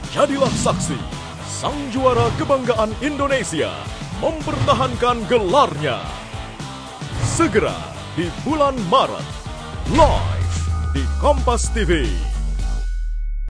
Jadilah saksi, sang juara kebanggaan Indonesia mempertahankan gelarnya. Segera di bulan Maret, live di Kompas TV.